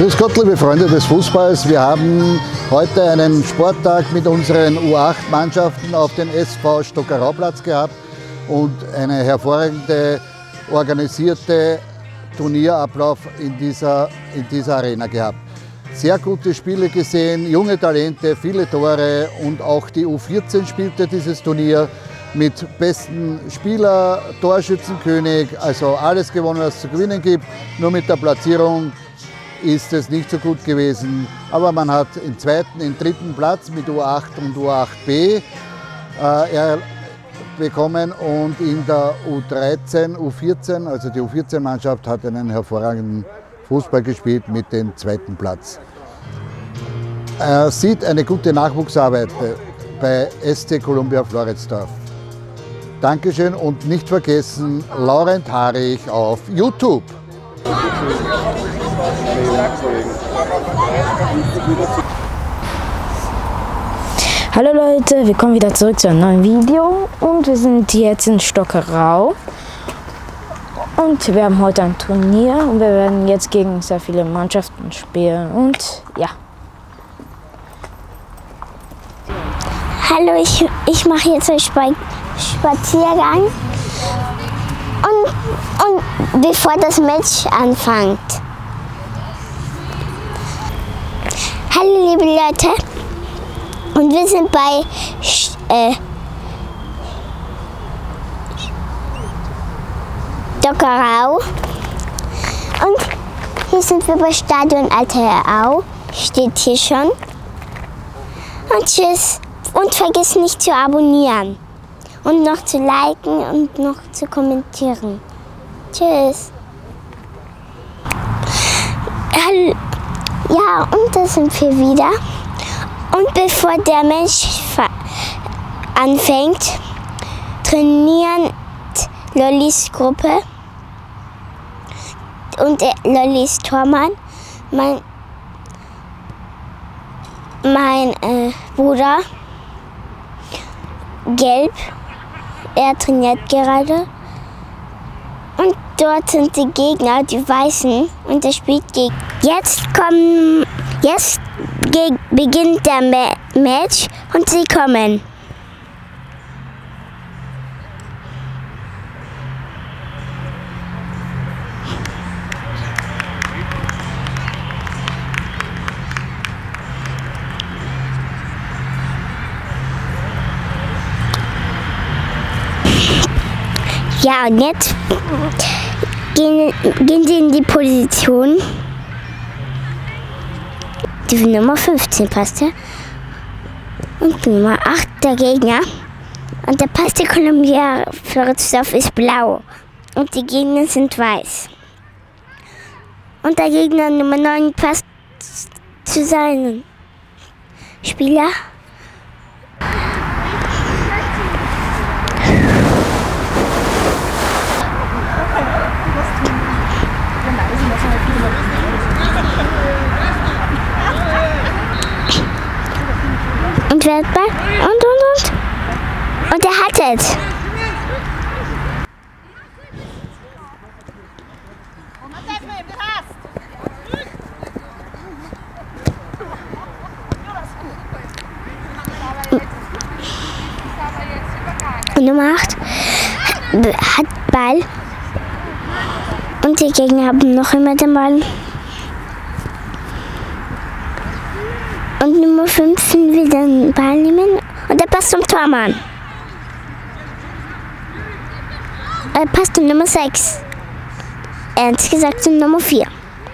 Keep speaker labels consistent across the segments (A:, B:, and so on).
A: Grüß Gott, liebe Freunde des Fußballs. Wir haben heute einen Sporttag mit unseren U8-Mannschaften auf den SV Stockerau-Platz gehabt und eine hervorragende organisierte Turnierablauf in dieser Arena gehabt. Sehr gute Spiele gesehen, junge Talente, viele Tore und auch die U14 spielte dieses Turnier mit besten Spieler, Torschützenkönig, also alles gewonnen, was es zu gewinnen gibt. Nur mit der Platzierung ist es nicht so gut gewesen, aber man hat im zweiten, im dritten Platz mit U8 und U8B bekommen und in der U13, U14, also die U14-Mannschaft hat einen hervorragenden Fußball gespielt mit dem zweiten Platz. Er sieht eine gute Nachwuchsarbeit bei SC Columbia Floridsdorf. Dankeschön und nicht vergessen, Laurent Harich auf YouTube.
B: Hallo Leute, wir kommen wieder zurück zu einem neuen Video und wir sind jetzt in Stockerau und wir haben heute ein Turnier und wir werden jetzt gegen sehr viele Mannschaften spielen und ja.
C: Hallo, ich mache jetzt einen Spaziergang und bevor das Match anfängt. Hallo liebe Leute, und wir sind bei Stockerau und hier sind wir bei Stadion Alte Au, steht hier schon. Und tschüss und vergiss nicht zu abonnieren und noch zu liken und noch zu kommentieren. Tschüss. Ja, und da sind wir wieder. Und bevor der Match anfängt, trainieren Lollis Gruppe und Lollis Tormann, mein Bruder, Gelb, er trainiert gerade. Und dort sind die Gegner, die Weißen, und er spielt gegen. Jetzt beginnt der Match und sie kommen. Ja, und jetzt gehen sie in die Position. Die Nummer 15 passt ja. Und Nummer 8 der Gegner. Und der Pass der Columbia Floridsdorf ist blau. Und die Gegner sind weiß. Und der Gegner Nummer 9 passt zu seinem Spieler. Und wer hat Ball? Und er hat es. Und Nummer 8 hat Ball. Und die Gegner haben noch immer den Ball. Und Nummer 15 will den Ball nehmen und er passt zum Tormann. Er passt zum Nummer 6. Ernst gesagt zum Nummer 4.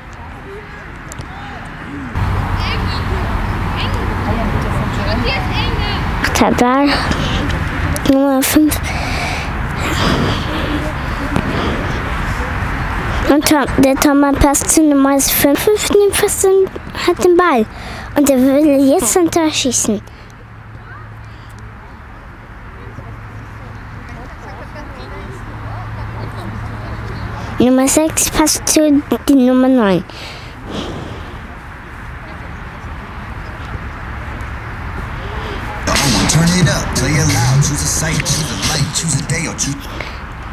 C: Tada. Nummer 5. Und der Tormann passt zu Nummer 5. 15 hat den Ball. Und er will jetzt ein Tor schießen. Nummer 6 passt zu die Nummer 9.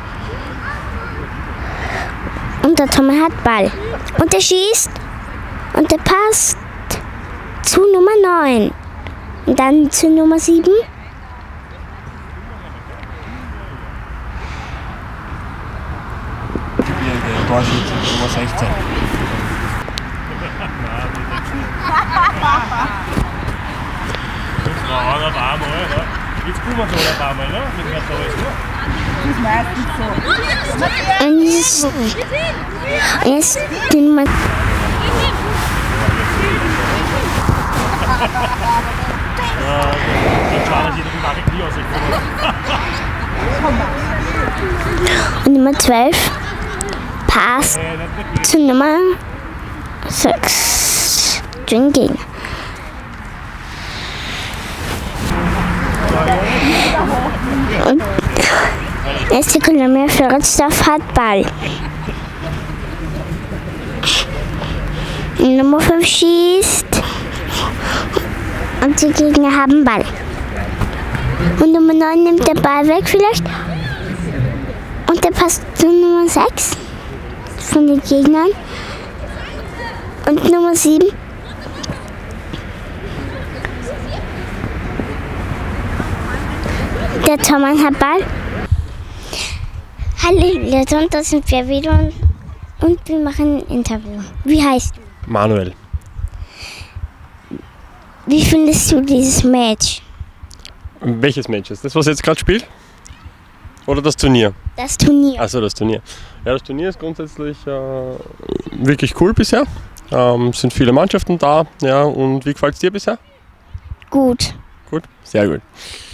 C: Und der Tom hat Ball. Und er schießt. Und der passt zu Nummer 9. Und dann zu Nummer 7.
D: Der Torschütze, Nummer 16. Jetzt kommen wir so ein paar Mal, ne? Wenn wir da ist,
C: Und jetzt die Nummer. Und Nummer 12 passt zu Nummer 6. Drinking. Und erste Kolumbien Floridsdorf hat Ball. Nummer 5 schießt. Und die Gegner haben Ball. Und Nummer 9 nimmt den Ball weg vielleicht. Und der passt zu Nummer 6 von den Gegnern. Und Nummer 7. Der Tormann hat Ball. Hallo Leute, und da sind wir wieder und wir machen ein Interview. Wie heißt du?
D: Manuel.
C: Wie findest du dieses Match?
D: Welches Match ist das, was jetzt gerade spielt? Oder das Turnier?
C: Das Turnier.
D: Achso, das Turnier. Ja, das Turnier ist grundsätzlich wirklich cool bisher. Es sind viele Mannschaften da. Ja, und wie gefällt es dir bisher?
C: Gut.
D: Gut? Sehr gut.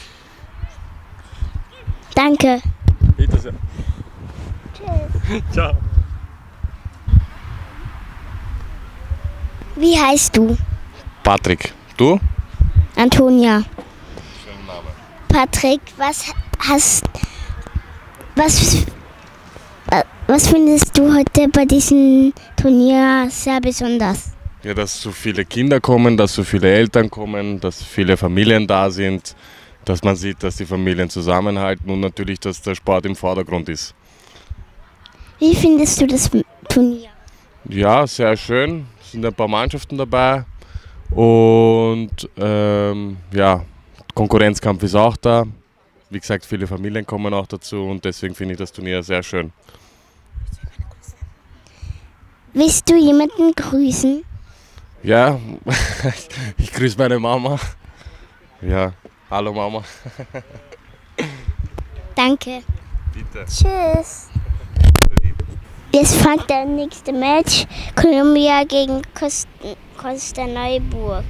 C: Danke.
D: Bitte sehr. Tschüss. Ciao.
C: Wie heißt du?
E: Patrick, du?
C: Antonia.
E: Schönen Name.
C: Patrick, was findest du heute bei diesem Turnier sehr besonders?
E: Ja, dass so viele Kinder kommen, dass so viele Eltern kommen, dass viele Familien da sind, dass man sieht, dass die Familien zusammenhalten und natürlich, dass der Sport im Vordergrund ist.
C: Wie findest du das Turnier?
E: Ja, sehr schön. Es sind ein paar Mannschaften dabei und ja, Konkurrenzkampf ist auch da. Wie gesagt, viele Familien kommen auch dazu und deswegen finde ich das Turnier sehr schön.
C: Willst du jemanden grüßen?
E: Ja, ich grüße meine Mama. Ja, hallo Mama.
C: Danke.
E: Bitte.
C: Tschüss. Jetzt fängt der nächste Match. Kolumbien gegen Costa Neuburg.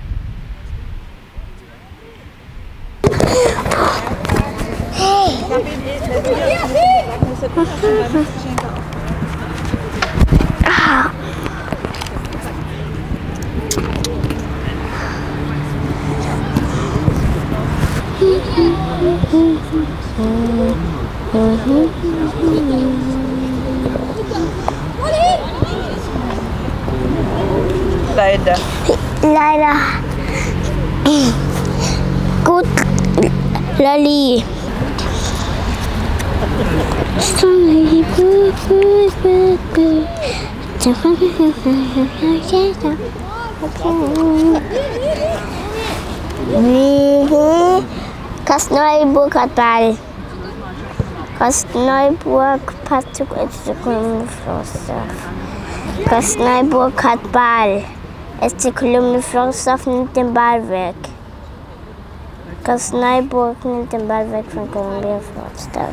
C: Leider. Gut, Lali. Costa Neuburg hat Ball. Costa Neuburg passt zu Kolumbien Floridsdorf. Costa Neuburg hat Ball. SC Kolumbien Floridsdorf nimmt den Ball weg. Costa Neuburg nimmt den Ball weg von Kolumbien Floridsdorf.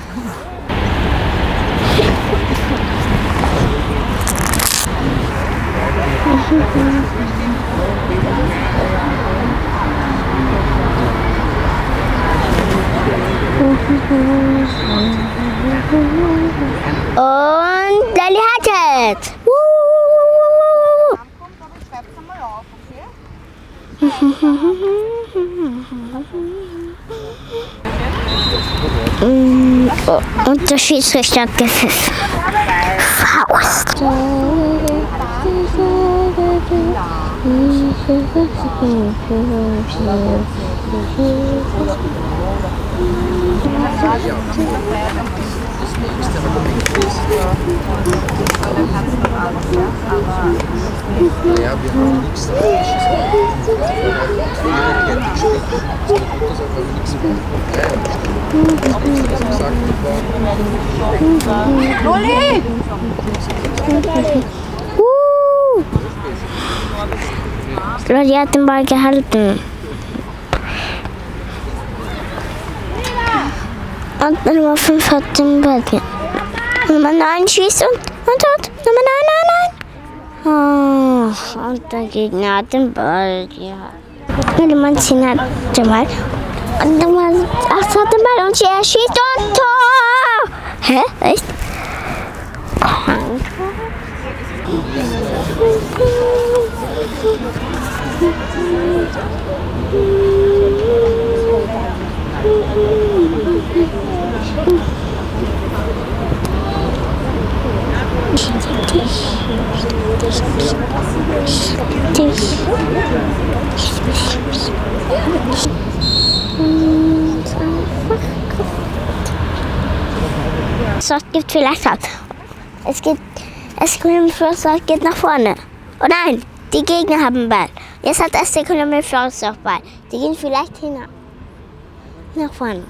C: Und Lali hat es! Und der Schiedsrichter hat gepfiffen. Faust. Lolli hat den Ball gehalten. Und Nummer 5 hat den Ball gehalten. Nummer 9 schießt und hat. Nummer 9. Oh, und der Gegner hat den Ball gehalten. Nummer 10 hat den Ball. Und Nummer 8 hat den Ball und er schießt und Tor! Hä? Echt? Das gibt vielleicht was. Es geht nach vorne. Oh nein, die Gegner haben den Ball. Jetzt hat SC Columbia Floridsdorf Ball. Die gehen vielleicht nach vorne.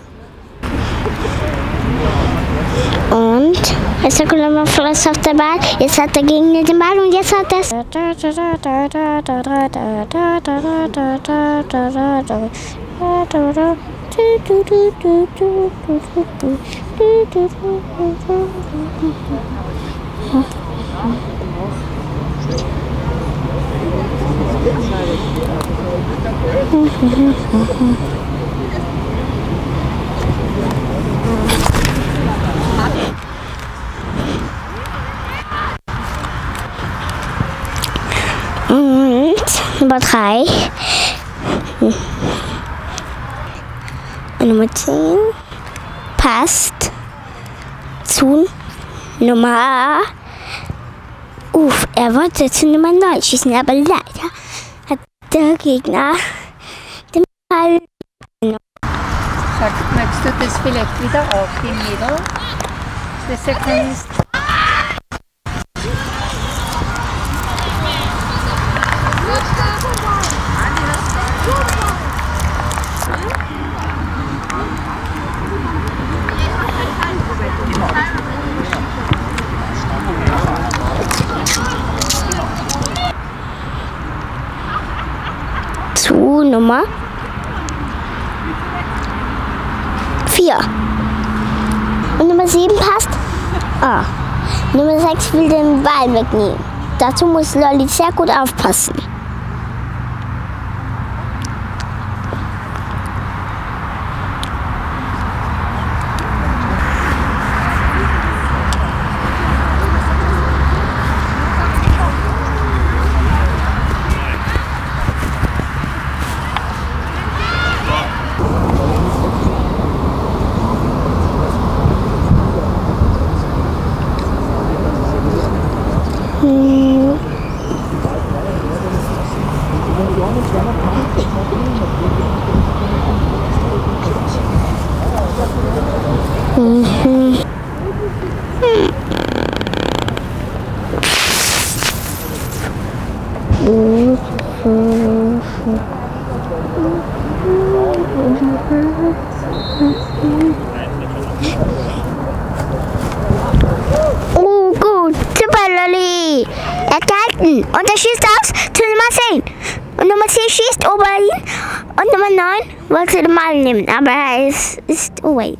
C: Und SC Columbia Floridsdorf der Ball. Jetzt hat der Gegner den Ball und jetzt hat das. Und Nummer 3. Nummer 10 passt zu Nummer. Er wollte zu Nummer 9 schießen, aber leider hat der Gegner den Ball.
F: Sag, magst du das vielleicht wieder aufheben, Mädel? Dass du kannst.
C: Zu Nummer 4. Und Nummer 7 passt. Nummer 6 will den Ball wegnehmen. Dazu muss Lolli sehr gut aufpassen. Oh, gut, super, Lolli. Er hat gehalten und er schießt aus zu Nummer 10. Und Nummer 10 schießt über ihn und Nummer 9 wollte den Ball nehmen, aber er ist away.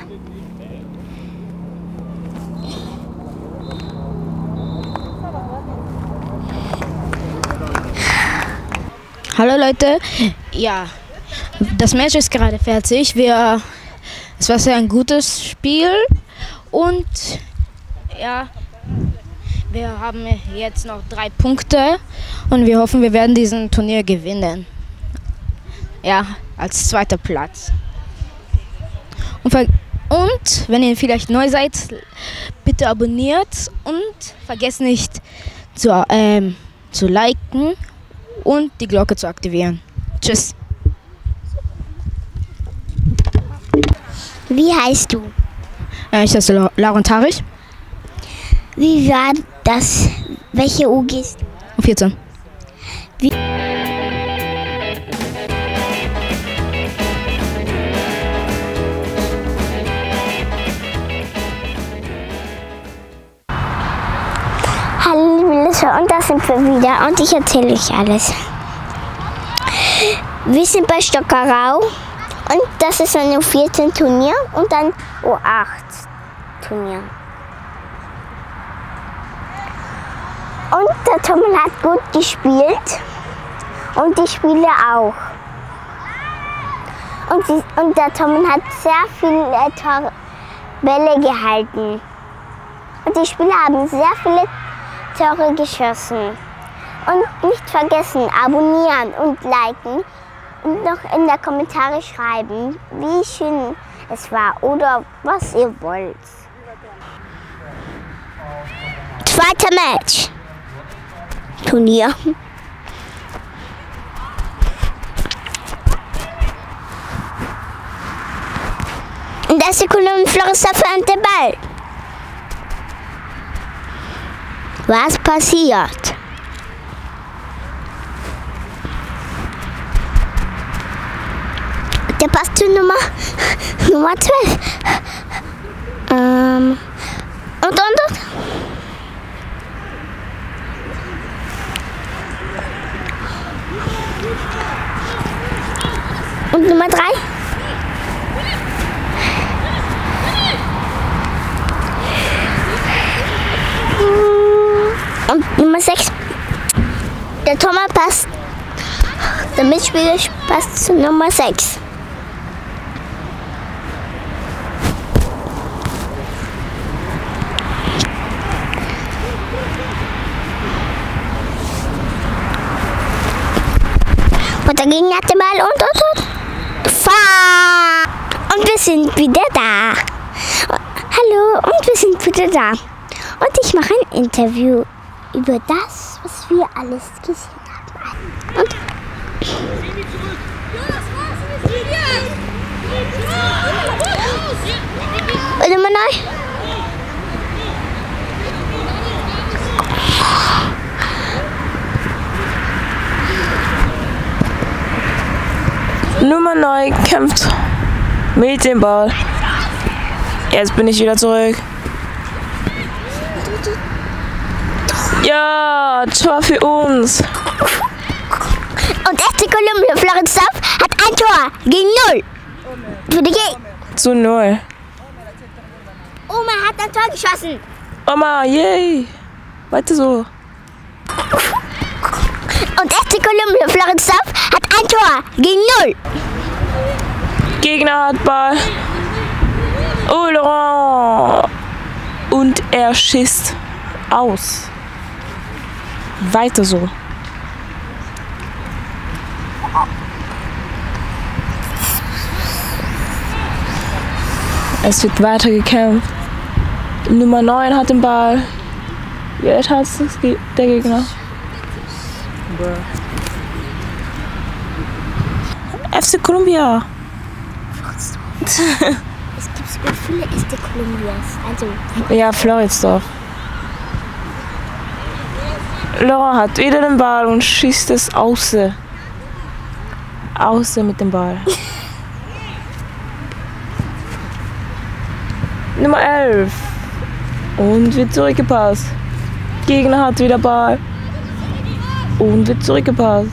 B: Hallo Leute, ja, das Match ist gerade fertig. Es war sehr ein gutes Spiel und ja, wir haben jetzt noch 3 Punkte und wir hoffen, wir werden diesen Turnier gewinnen. Ja, als 2. Platz. Und wenn ihr vielleicht neu seid, bitte abonniert und vergesst nicht zu liken und die Glocke zu aktivieren. Tschüss.
C: Wie heißt du?
B: Ich heiße Lauren Tarich.
C: Wie war das? Welche U gehst du?
B: 14.
C: Hallo liebe Lisa, und da sind wir wieder und ich erzähle euch alles. Wir sind bei Stockerau und das ist ein U14 Turnier und ein U8 Turnier. Und der Tommel hat gut gespielt und die Spieler auch. Und der Tommel hat sehr viele Bälle gehalten. Und die Spieler haben sehr viele Tore geschossen. Und nicht vergessen, abonnieren und liken und noch in die Kommentare schreiben, wie schön es war oder was ihr wollt. Zweiter Match. Turnier. In der Sekunde Florissa fand der Ball. Was passiert? Der passt zu Nummer 12. Und. Und Nummer 3. Und Nummer 6. Der Thomas passt. Der Mitspieler passt zu Nummer 6. Und der Gegner hat den Ball und fahr! Und wir sind wieder da. Hallo, und wir sind wieder da. Und ich mache ein Interview über das, was wir alles gesehen haben. Und immer neu.
G: Nummer 9 kämpft mit dem Ball. Jetzt bin ich wieder zurück. Ja, Tor für uns.
C: Und FC Columbia Floridsdorf hat ein Tor gegen 0. Für die
G: Zu 0.
C: Oma hat ein Tor geschossen.
G: Oma, yay. Weiter so.
C: Und FC Columbia Floridsdorf hat ein Tor gegen 0.
G: Gegner hat Ball. Oh, Laurent. Und er schießt aus. Weiter so. Es wird weiter gekämpft. Nummer 9 hat den Ball. Jetzt hat es der Gegner. FC Columbia.
C: Es gibt sogar viele FC Columbias. Also
G: Ja, Floridsdorf. Laurent hat wieder den Ball und schießt es außen. Außen mit dem Ball. Nummer 11. Und wird zurückgepasst. Gegner hat wieder Ball. Und wird zurückgepasst.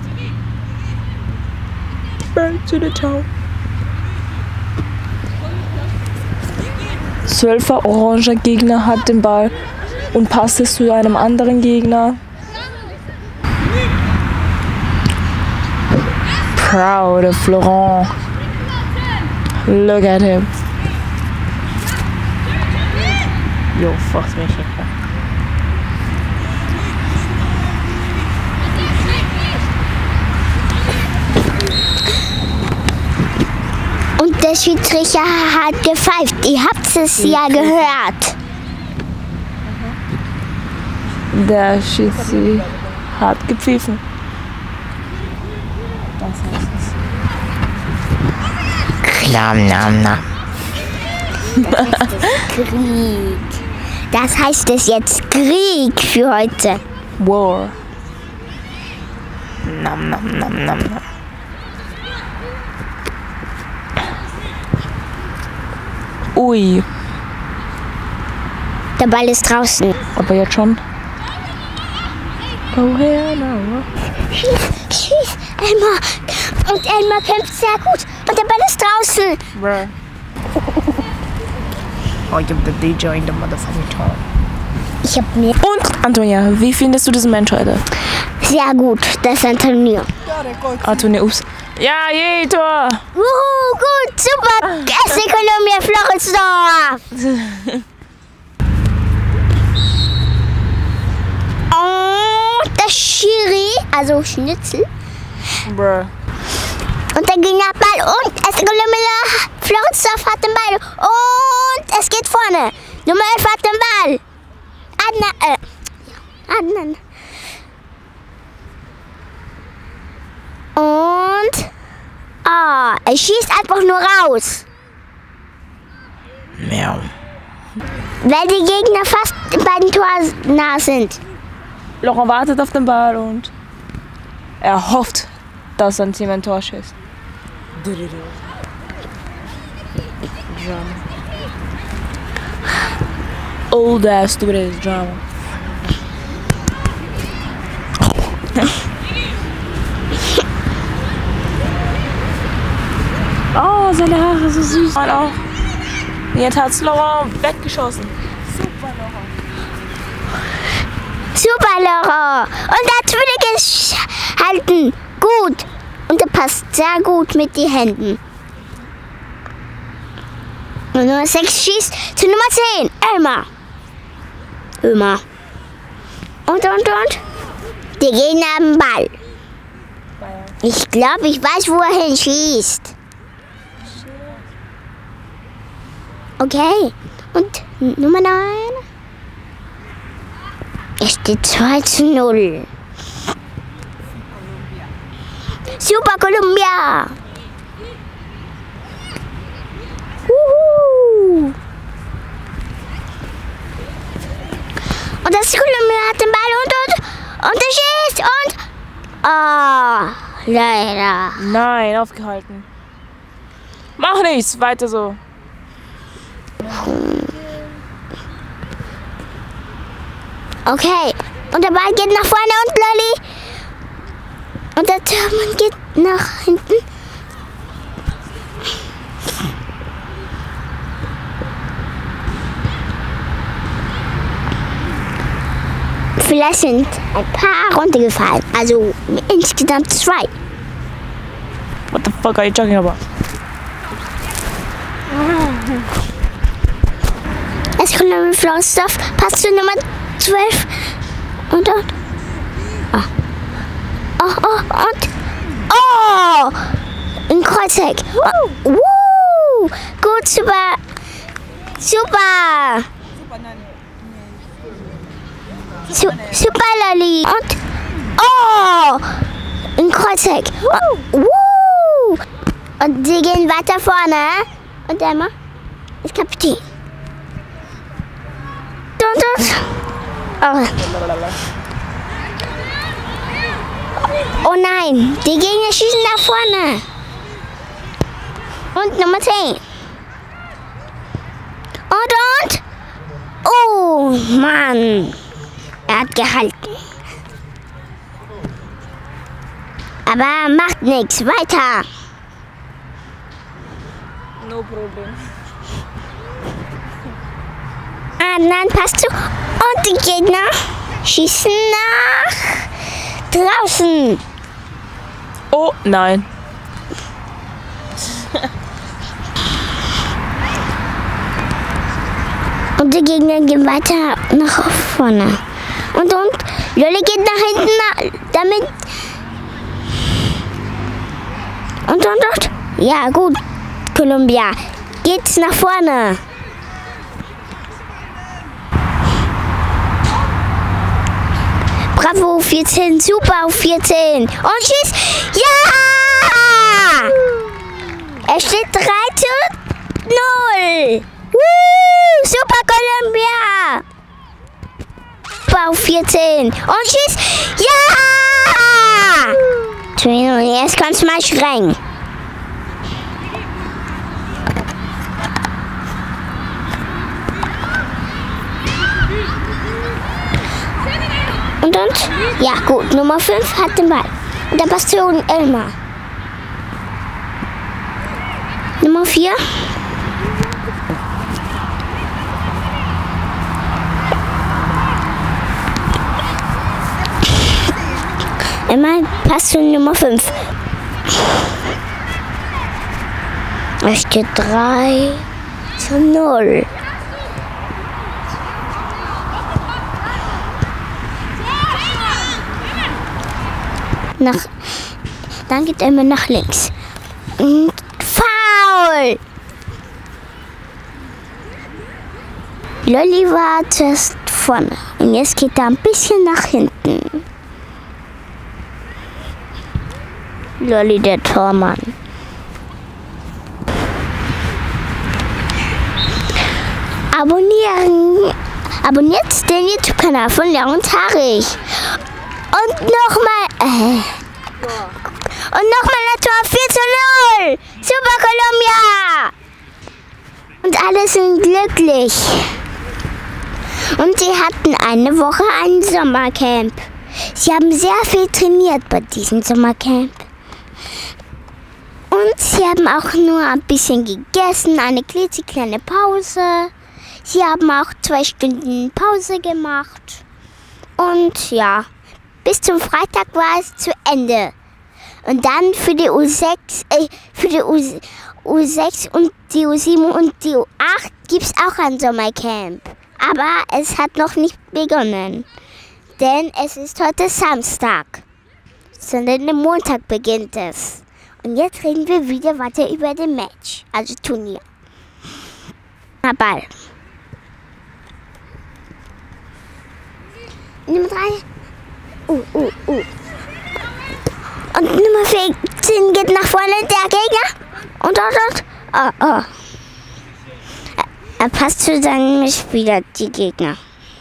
G: Ball to the town. 12er oranger Gegner hat den Ball und passt es zu einem anderen Gegner. Proud of Laurent. Look at him. Yo, fuck me.
C: und der Schiedsrichter hat gepfeift. Ihr habt es ja gehört.
G: Der Schiedsrichter hat gepfiffen.
B: Nam, nam, nam.
C: Krieg. Das heißt es jetzt Krieg für heute.
G: War. Nam, nam, nam, nam, nam. Ui,
C: Der Ball ist draußen.
G: aber jetzt schon. Oh, Herr, no.
C: Schieß, Elmar. Und Elmar kämpft sehr gut. Und der Ball ist draußen.
G: Bruh. Oh, ich hab den DJ in der motherfucking Tor.
C: Ich hab mir
G: Und, Antonia, wie findest du diesen Mensch heute?
C: sehr gut, das Antonio.
G: Antonia, ups. Ja, je, Tor!
C: Wuhu, gut, super. SC Columbia Floridsdorf. Und der Schiri, also Schnitzel.
G: Bruh.
C: Und der Gegnerball und SC Columbia Floridsdorf hat den Ball. Und es geht vorne. Nummer 11 hat den Ball. Adnan. Und er schießt einfach nur raus.
G: Miau.
C: Weil die Gegner fast bei den Tor nah sind.
G: Laurent wartet auf den Ball und er hofft, dass sein Team ein Tor schießt. Oh, der stupid Drama. Oh, seine Haare so süß. Und auch. Jetzt hat's Laurent weggeschossen.
C: Super, Laurent. Und natürlich halten. Gut. Und er passt sehr gut mit den Händen. Und Nummer 6 schießt zu Nummer 10. Elmar. Und. Die Gegner haben den Ball. Ich glaube, ich weiß, wo er hinschießt. Okay. Und Nummer 9. Es steht 2:0. Super Columbia. Und das Columbia hat den Ball und er schießt und leider.
G: Nein, aufgehalten. Mach nichts, weiter so.
C: Okay, und der Ball geht nach vorne und Lolli. Und der Türmann geht nach hinten. Vielleicht sind ein paar runtergefallen. Also insgesamt 2.
G: What the fuck are you talking about?
C: Es kommt ein Floridsdorf, passt zu Nummer 12. Und. Ein Kreuzeck. Gut, super. Super, Lolli. Und. Ein Kreuzeck. Und sie gehen weiter vorne. Und Emma ist Kapitän. Oh nein, die Gegner schießen nach vorne. Und Nummer 10. Und. Oh Mann. Er hat gehalten. Aber macht nichts. Weiter.
G: No problem.
C: Nein, passt zu. Und die Gegner schießen nach draußen.
G: Oh, nein.
C: Und die Gegner gehen weiter nach vorne. Und Lolli geht nach hinten, damit. Und. Ja, gut. Columbia. Geht's nach vorne. Bravo, 14. Super, 14. Und schießt. Ja! Es steht 3:0. Super Columbia! Bau 14. Und schieß. Ja! Und jetzt kannst du mal sprengen. Und? Ja, gut. Nummer 5 hat den Ball. Und dann passt zu Elmar. Nummer 4. Elmar passt zu Nummer 5. Es steht 3:0. Dann geht Elmar nach links. Und Foul! Lolli war zuerst vorne. Und jetzt geht er ein bisschen nach hinten. Lolli, der Tormann. Abonniert den YouTube-Kanal von Leon und Haarig. Und nochmal ein Tor 4:0. Super Columbia. Und alle sind glücklich. Und sie hatten eine Woche ein Sommercamp. Sie haben sehr viel trainiert bei diesem Sommercamp. Und sie haben auch nur ein bisschen gegessen, eine klitzekleine Pause. Sie haben auch 2 Stunden Pause gemacht. Und ja, bis zum Freitag war es zu Ende. Und dann für die U6 und die U7 und die U8 gibt es auch ein Sommercamp. Aber es hat noch nicht begonnen. Denn es ist heute Samstag. Sondern am Montag beginnt es. Und jetzt reden wir wieder weiter über den Match, also Turnier. Ball. Nummer 3. Und Nummer 14 geht nach vorne, der Gegner. Und dort. Oh. Er passt zu seinem Mitspieler, die Gegner.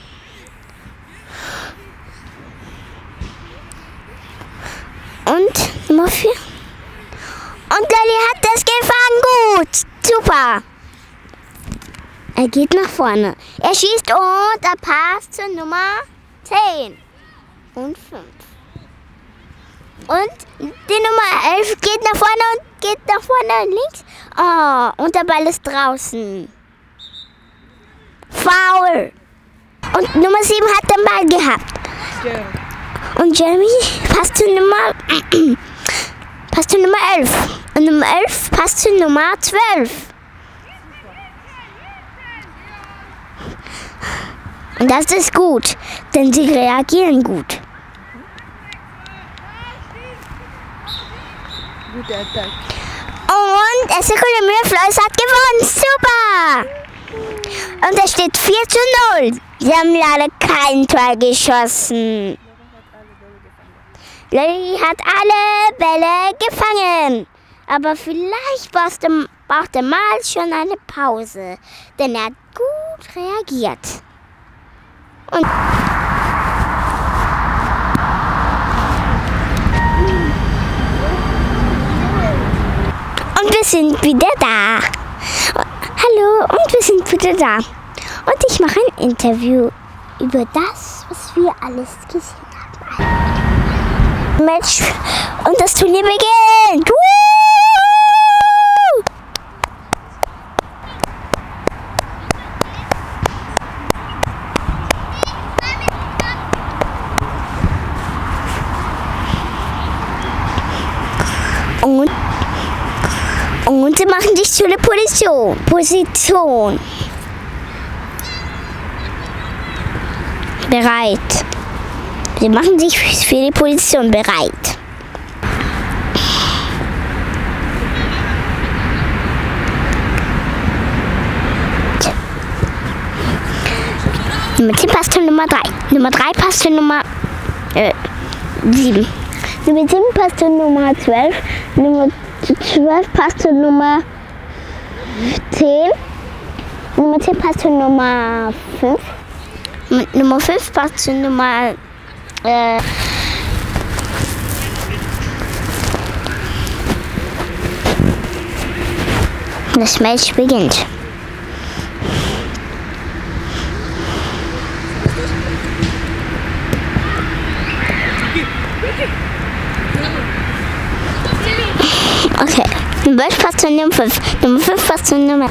C: Und Nummer 4. Und Lolli hat das gefangen. Gut. Super. Er geht nach vorne. Er schießt und er passt zur Nummer 10. Und 5. Und die Nummer 11 geht nach vorne und geht nach vorne links. Oh, und der Ball ist draußen. Foul. Und Nummer 7 hat den Ball gehabt. Und Jeremy passt zu Nummer 11. Und Nummer 11 passt zu Nummer 12. Und das ist gut, denn sie reagieren gut. Und SC Columbia Floß hat gewonnen. Super! Und es steht 4:0. Sie haben leider kein Tor geschossen. Lolli hat alle Bälle gefangen. Aber vielleicht brauchte Mal schon eine Pause, denn er hat gut reagiert. Und wir sind wieder da. Hallo, und wir sind wieder da. Und ich mache ein Interview über das, was wir alles gesehen haben. Match und das Turnier beginnt. Woo! Und sie machen sich zu der Position. Bereit. Sie machen sich für die Position bereit. Nummer 10 passt zu Nummer 3. Nummer 3 passt zu Nummer 7. Nummer 7 passt zu Nummer 12. Nummer 12 passt zu Nummer 10. Nummer 10 passt zu Nummer 5. Und Nummer 5 passt zu Nummer... Das Match beginnt. Okay, Nummer 11 passt zu Nummer 5. Nummer 5 passt zu Nummer...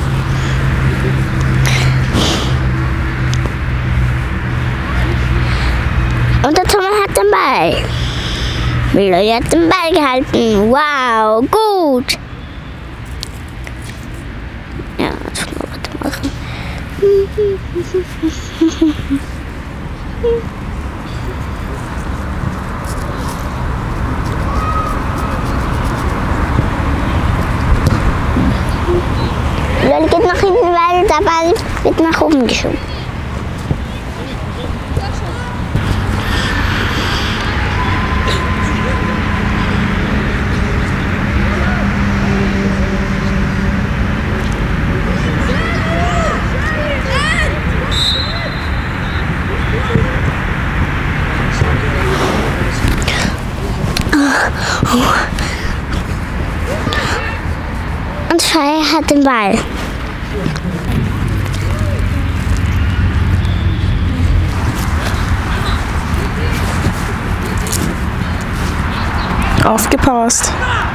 C: Und der Thomas hat den Ball. Milo hat den Ball gehalten. Wow, gut. Ja, jetzt können wir weitermachen. Lolli geht nach hinten, weil der Ball wird nach oben geschoben. Und Feier hat den Ball.
G: Aufgepasst.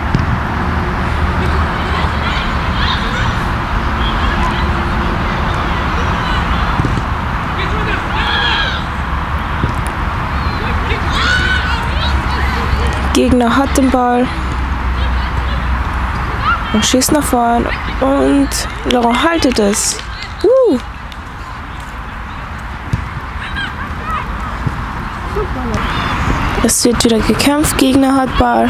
G: Gegner hat den Ball und schießt nach vorn und Laurent haltet es. Es wird wieder gekämpft, Gegner hat Ball.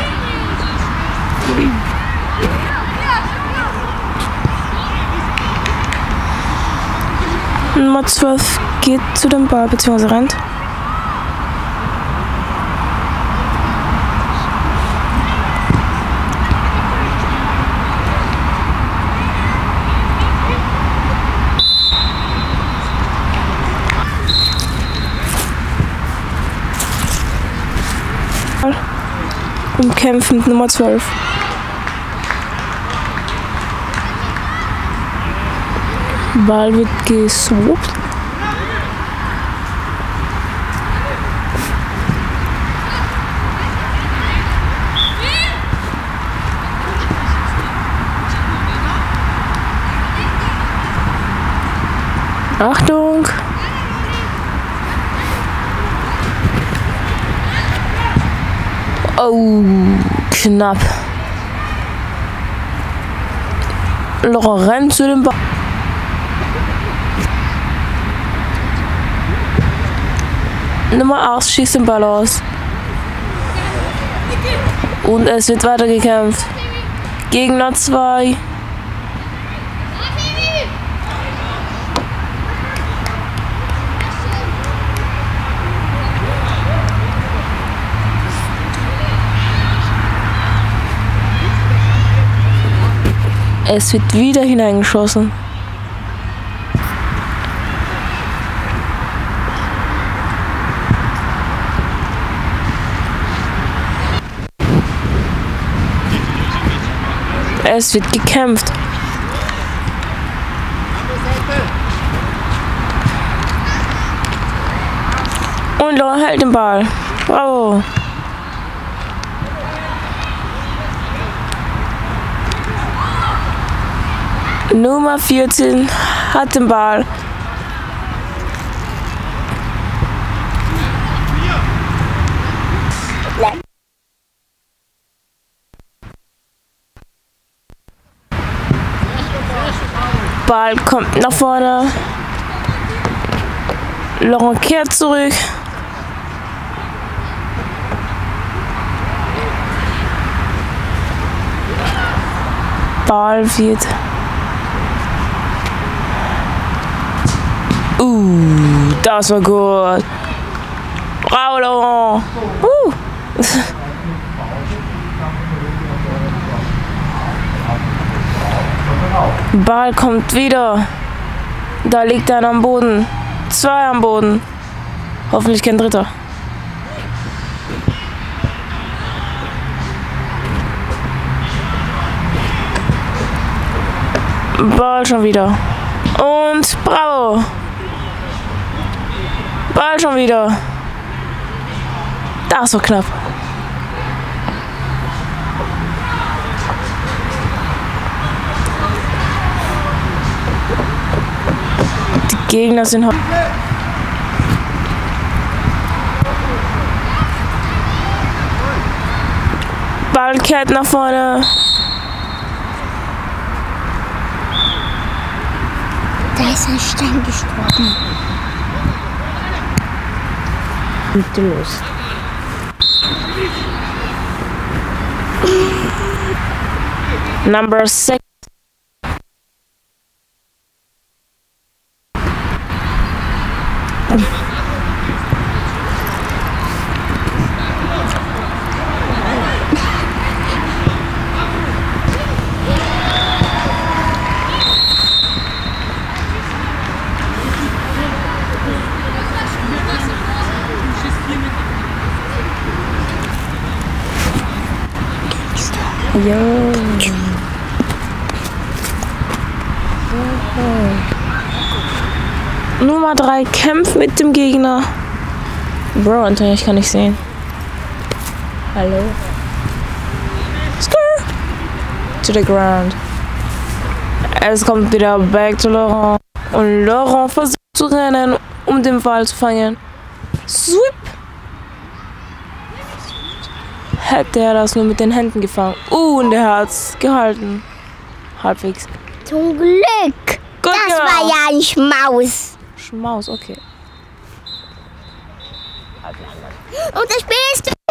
G: Nummer 12 geht zu dem Ball bzw. rennt. Umkämpfen Nummer 12. Ball wird geswappt. Achtung! Oh, knapp. Laurent rennt zu dem Ball. Nummer 8 schießt den Ball aus. Und es wird weiter gekämpft. Gegner 2. Es wird wieder hineingeschossen. Es wird gekämpft. Und Laurent hält den Ball. Bravo. Nummer 14 hat den Ball. Ball kommt nach vorne. Laurent kehrt zurück. Ball wird. Das war gut. Bravo, Laurent. Ball kommt wieder. Da liegt einer am Boden. 2 am Boden. Hoffentlich kein dritter. Ball schon wieder. Und bravo. Ball schon wieder. Das war knapp. Die Gegner sind heute. Ball kehrt nach vorne.
C: Da ist ein Stein gestorben.
B: Bitte los.
G: Number 6. Nummer 3 kämpft mit dem Gegner. Bro, Antonio, ich kann nicht sehen.
B: Hallo.
G: Skrrr. To the ground. Es kommt wieder back to Laurent. Und Laurent versucht zu rennen, um den Ball zu fangen. Sweep! Hätte er das nur mit den Händen gefangen. Und er hat's gehalten. Halbwegs.
C: Zum Glück.
G: Gut
C: Das
G: gemacht.
C: war ja ein Schmaus.
G: Schmaus, okay.
C: Und das Spiel ist zu Ende.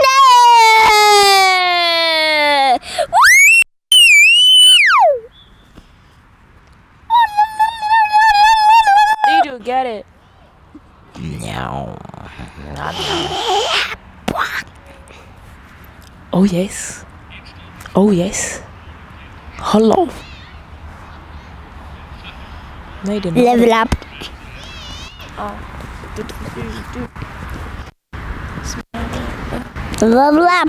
G: Did you get it? Oh yes. Oh yes. Hello. Nee, den
C: Level up. Level up.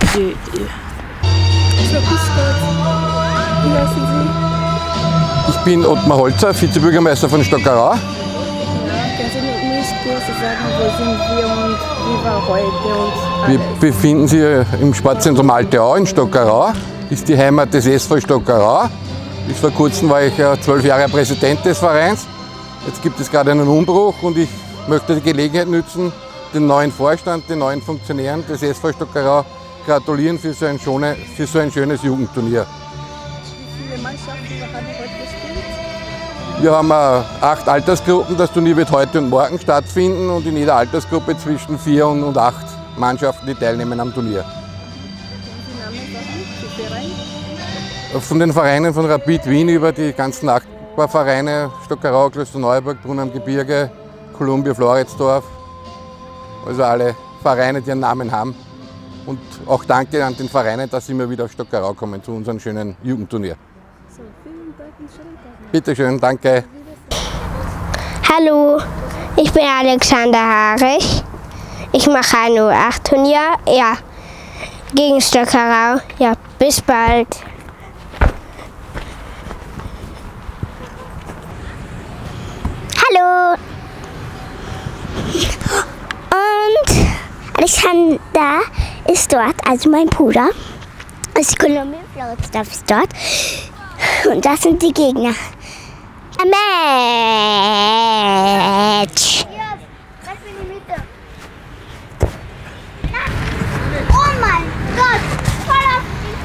H: Ich bin Ottmar Holzer, Vizebürgermeister von Stockerau.
B: Kannst du mir kurz sagen, wo sind wir und wie war heute und
H: Wir befinden sich im Sportzentrum Alte Au in Stockerau. Ist die Heimat des SV Stockerau. Bis vor kurzem war ich 12 Jahre Präsident des Vereins. Jetzt gibt es gerade einen Umbruch und ich möchte die Gelegenheit nutzen, den neuen Vorstand, den neuen Funktionären des SV Stockerau gratulieren für so ein schönes Jugendturnier.
B: wie viele Mannschaften haben heute gespielt?
H: Wir haben 8 Altersgruppen. Das Turnier wird heute und morgen stattfinden und in jeder Altersgruppe zwischen 4 und 8 Mannschaften, die teilnehmen am Turnier. Von den Vereinen von Rapid Wien über die ganzen Nachbarvereine, Stockerau, Klosterneuburg, Brunn am Gebirge, Columbia, Floridsdorf. Also alle Vereine, die einen Namen haben. Und auch danke an den Vereinen, dass sie immer wieder auf Stockerau kommen zu unserem schönen Jugendturnier.
B: So, vielen Dank und schönen Tag.
H: Bitte schön, danke.
C: Hallo, ich bin Alexander Harich. Ich mache ein U8-Turnier. Ja, gegen Stockerau. Ja, bis bald. Hallo. Und Alexander ist dort, also mein Bruder. Aus Columbia, Floridsdorf ist dort. Und das sind die Gegner. Ein Match. Oh mein Gott, voll auf den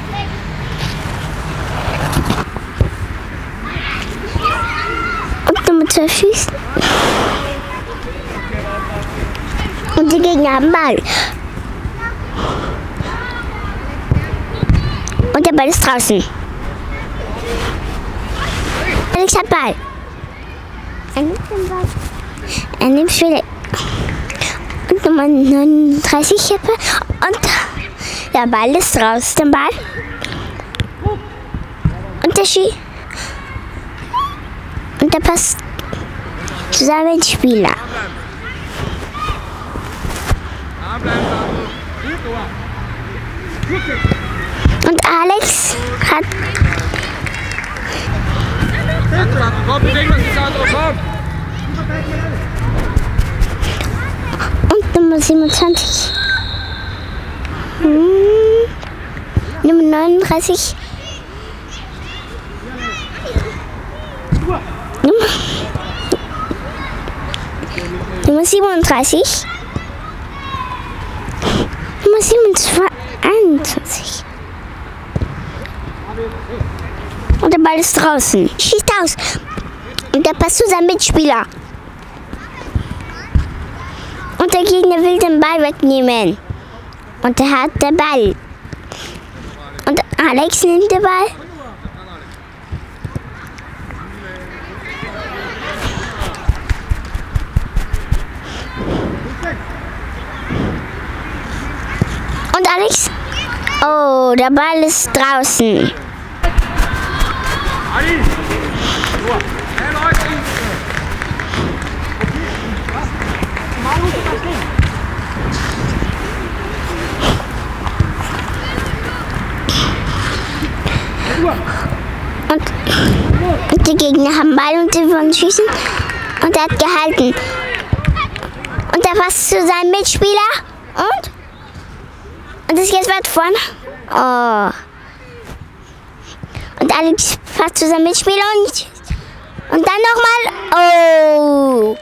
C: Fleck. Und du mit 2 Füßen. Und die Gegner haben Ball. Und der Ball ist draußen. Alex hat Ball. Er nimmt den Ball. Er nimmt wieder. Und Nummer 39 Hippe. Und der Ball ist raus. Den Ball. Und der Ski. Und der Pass. zu seinem Mitspieler. Und Alex hat und Nummer 27. Nummer 39. Nummer 37. Nummer 21. Und der Ball ist draußen. Schießt aus. Und der passt zu seinem Mitspieler. Und der Gegner will den Ball wegnehmen. Und er hat den Ball. Und Alex nimmt den Ball. Und Alex? Oh, der Ball ist draußen. Und die Gegner haben Ball und sie wollen schießen. Und er hat gehalten. Und er passt zu seinem Mitspieler. Und ist jetzt weit vorne. Oh. Und Alex passt zu seinem Mitspieler und dann nochmal. Oh.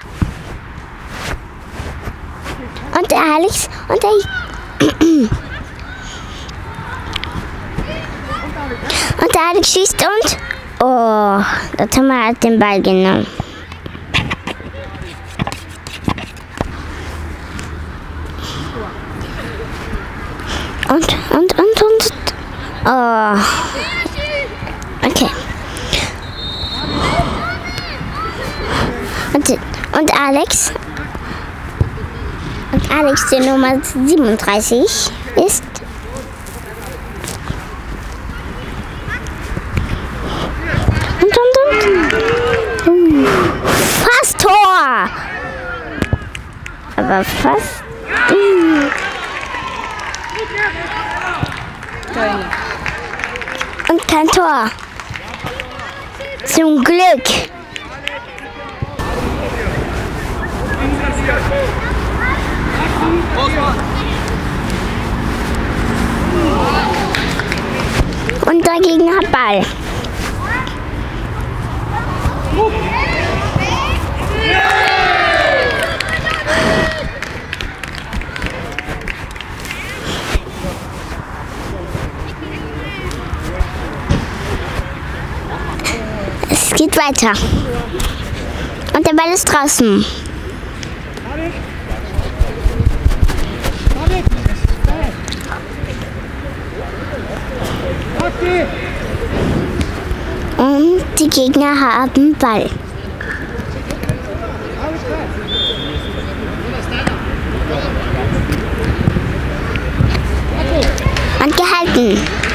C: Und der Alex und der und der Alex schießt und oh, der Thomas hat den Ball genommen. Und. Oh. Okay. Und Alex. Und Alex, die Nummer 37 ist. Und. Fast Tor! Aber fast. Und kein Tor. Zum Glück. Und der Gegner hat Ball. Es geht weiter. Und der Ball ist draußen. Und die Gegner haben Ball. Und gehalten.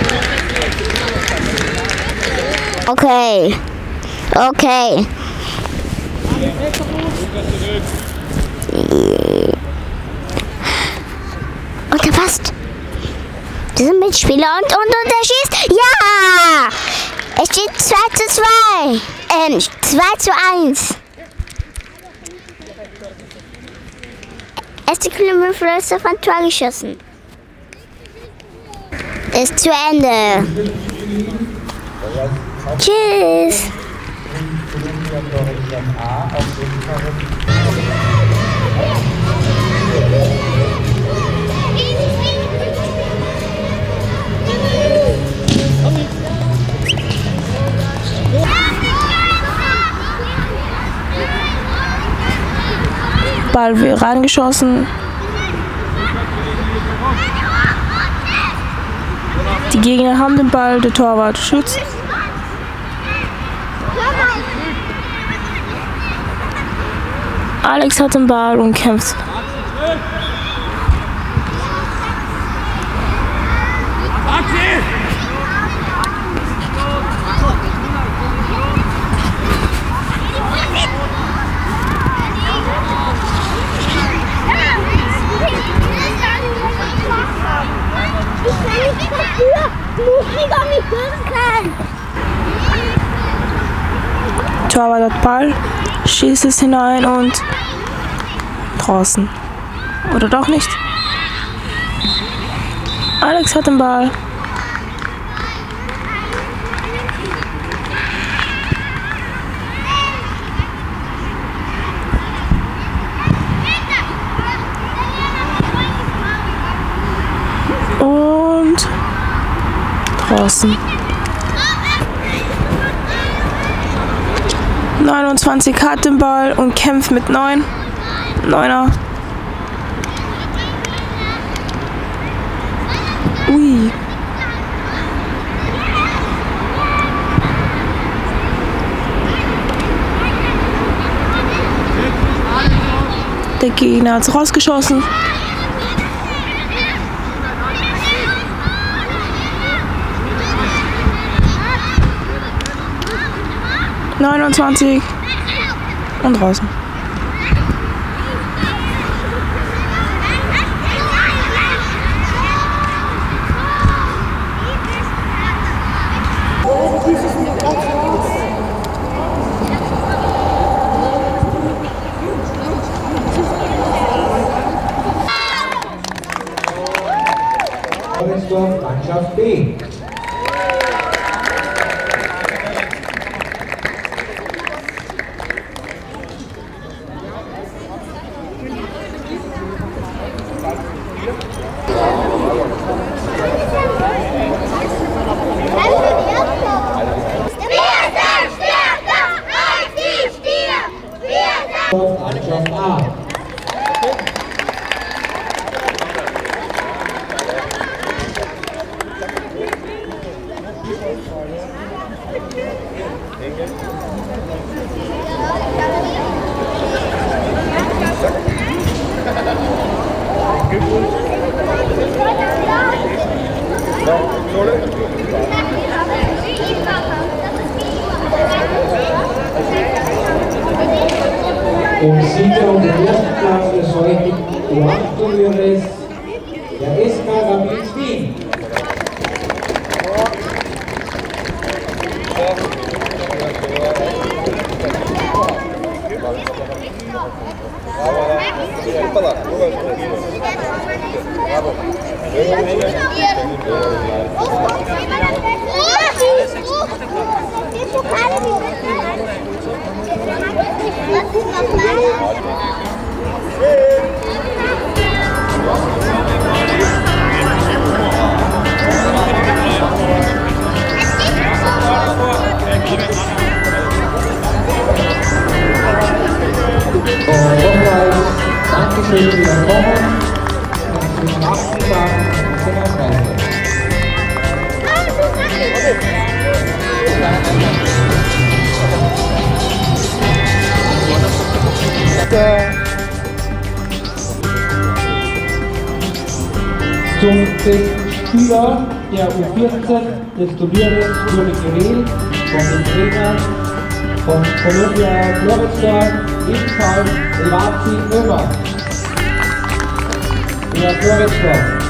C: Okay. Okay. Und er passt. Dieser Mitspieler und er schießt. Ja! Es steht 2:2. 2:1. Erste Kilometer ist auf ein Tor geschossen. Ist zu Ende. Tschüss.
G: Ball wird reingeschossen. Die Gegner haben den Ball, der Torwart schützt. Alex hat den Ball und kämpft. Torwart hat Ball, schießt es hinein und draußen. Oder doch nicht? Alex hat den Ball. Und draußen. 29 hat den Ball und kämpft mit 9. 9er. Ui. Der Gegner hat es rausgeschossen. Und draußen.
I: Mannschaft B. Mannschaft A. Im Sieger und den ersten Platz des heutigen U8-Turnieres der SK Rapid Wien. Dankeschön für Ihr Kommen und für den 8. Tag unserer Reise. Zum besten Spieler der U14 des Turnieres wurde gewählt von den Trainern von Columbia Floridsdorf, ebenfalls Elvazi Ömer. Der Floridsdorf.